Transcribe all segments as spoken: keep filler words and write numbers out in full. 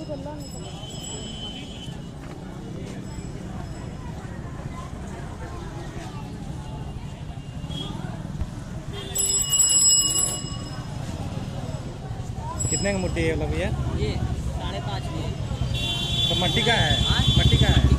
कितने की मूर्ति है भैया? ये साढ़े पाँच में। तो मट्टी का है? मट्टी का है।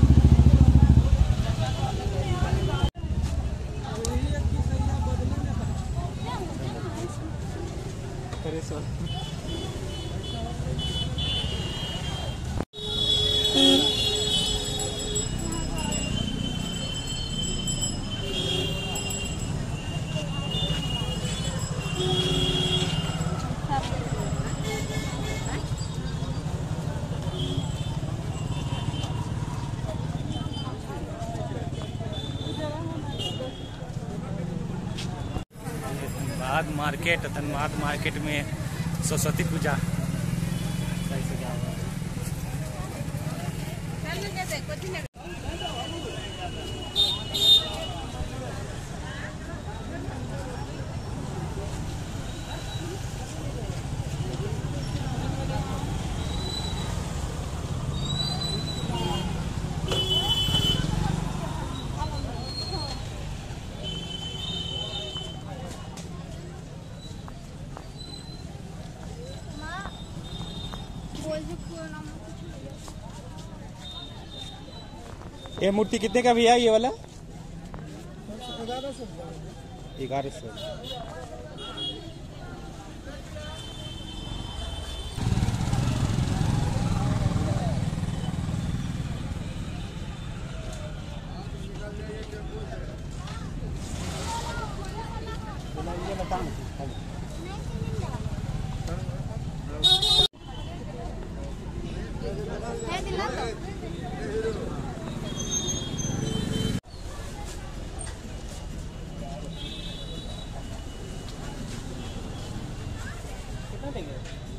धनबाद मार्केट धनबाद मार्केट में सरस्वती पूजा ये मूर्ति कितने का भैया ये वाला? ग्यारह सौ। कितना देंगे?